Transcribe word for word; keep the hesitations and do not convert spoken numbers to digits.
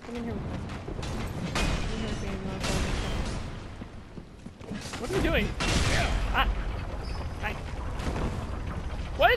Come in here with me. Come in here with me and you wanna follow me. What are we doing? Ah! Hi. What?